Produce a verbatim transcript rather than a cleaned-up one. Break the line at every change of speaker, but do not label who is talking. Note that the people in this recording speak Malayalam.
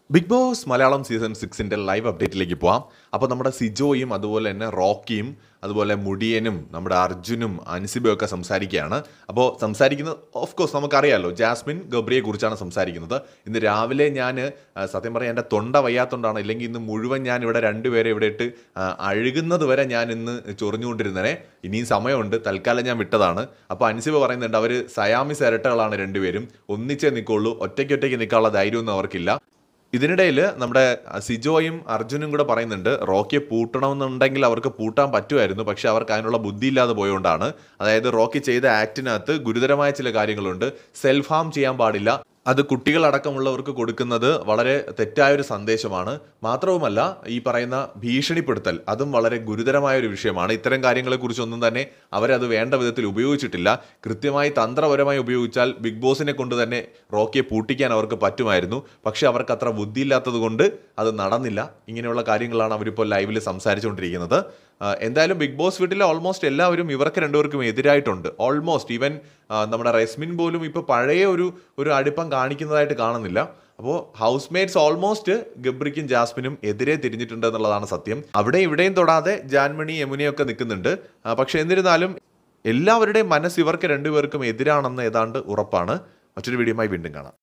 ബിഗ് ബോസ് മലയാളം സീസൺ സിക്സിൻ്റെ ലൈവ് അപ്ഡേറ്റിലേക്ക് പോവാം. അപ്പോൾ നമ്മുടെ സിജോയും അതുപോലെ തന്നെ റോക്കിയും അതുപോലെ മുടിയനും നമ്മുടെ അർജുനും അൻസിബയും ഒക്കെ സംസാരിക്കുകയാണ്. അപ്പോൾ സംസാരിക്കുന്നത് ഓഫ് കോഴ്സ് നമുക്കറിയാമല്ലോ, ജാസ്മിൻ ഗബ്രിയെ കുറിച്ചാണ് സംസാരിക്കുന്നത്. ഇന്ന് രാവിലെ ഞാൻ സത്യം പറയാൻ എൻ്റെ തൊണ്ട വയ്യാത്തതുകൊണ്ടാണ്, ഇല്ലെങ്കിൽ ഇന്ന് മുഴുവൻ ഞാൻ ഇവിടെ രണ്ടുപേരെ ഇവിടെ ഇട്ട് അഴുകുന്നത് വരെ ഞാൻ ഇന്ന് ചൊറിഞ്ഞുകൊണ്ടിരുന്നേ. ഇനിയും സമയമുണ്ട്, തൽക്കാലം ഞാൻ വിട്ടതാണ്. അപ്പോൾ അൻസിബ പറയുന്നുണ്ട് അവർ സയാമിസ് ഇരട്ടകളാണ് രണ്ടുപേരും, ഒന്നിച്ചേ നിൽക്കുള്ളൂ, ഒറ്റയ്ക്കൊറ്റയ്ക്ക് നിൽക്കാനുള്ള ധൈര്യമൊന്നും അവർക്കില്ല. ഇതിനിടയിൽ നമ്മുടെ സിജോയും അർജുനും കൂടെ പറയുന്നുണ്ട് റോക്കിയെ പൂട്ടണമെന്നുണ്ടെങ്കിൽ അവർക്ക് പൂട്ടാൻ പറ്റുമായിരുന്നു, പക്ഷെ അവർക്ക് അതിനുള്ള ബുദ്ധിയില്ലാതെ പോയതുകൊണ്ടാണ്. അതായത് റോക്കി ചെയ്ത ആക്ടിനകത്ത് ഗുരുതരമായ ചില കാര്യങ്ങളുണ്ട്. സെൽഫ് ഹാം ചെയ്യാൻ പാടില്ല, അത് കുട്ടികളടക്കമുള്ളവർക്ക് കൊടുക്കുന്നത് വളരെ തെറ്റായൊരു സന്ദേശമാണ്. മാത്രവുമല്ല ഈ പറയുന്ന ഭീഷണിപ്പെടുത്തൽ അതും വളരെ ഗുരുതരമായ ഒരു വിഷയമാണ്. ഇത്തരം കാര്യങ്ങളെക്കുറിച്ചൊന്നും തന്നെ അവരത് വേണ്ട വിധത്തിൽ ഉപയോഗിച്ചിട്ടില്ല. കൃത്യമായി തന്ത്രപരമായി ഉപയോഗിച്ചാൽ ബിഗ് ബോസിനെ കൊണ്ട് തന്നെ റോക്കിയെ പൂട്ടിക്കാൻ അവർക്ക് പറ്റുമായിരുന്നു. പക്ഷെ അവർക്ക് അത്ര ബുദ്ധിയില്ലാത്തത് കൊണ്ട് അത് നടന്നില്ല. ഇങ്ങനെയുള്ള കാര്യങ്ങളാണ് അവരിപ്പോൾ ലൈവിൽ സംസാരിച്ചുകൊണ്ടിരിക്കുന്നത്. എന്തായാലും ബിഗ് ബോസ് വീട്ടിലെ ഓൾമോസ്റ്റ് എല്ലാവരും ഇവർക്ക് രണ്ടുപേർക്കും എതിരായിട്ടുണ്ട്. ഓൾമോസ്റ്റ് ഈവൻ നമ്മുടെ റെസ്മിൻ പോലും ഇപ്പോൾ പഴയ ഒരു ഒരു അടുപ്പം കാണിക്കുന്നതായിട്ട് കാണുന്നില്ല. അപ്പോൾ ഹൗസ് മേറ്റ്സ് ഓൾമോസ്റ്റ് ഗബ്രിക്കും ജാസ്മിനും എതിരെ തിരിഞ്ഞിട്ടുണ്ട് എന്നുള്ളതാണ് സത്യം. അവിടെ ഇവിടെയും തൊടാതെ ജാൻമണി യമുനയൊക്കെ നിൽക്കുന്നുണ്ട്. പക്ഷെ എന്നിരുന്നാലും എല്ലാവരുടെയും മനസ്സ് ഇവർക്ക് രണ്ടുപേർക്കും എതിരാണെന്ന് ഏതാണ്ട് ഉറപ്പാണ്. മറ്റൊരു വീഡിയോയുമായി വീണ്ടും കാണാം.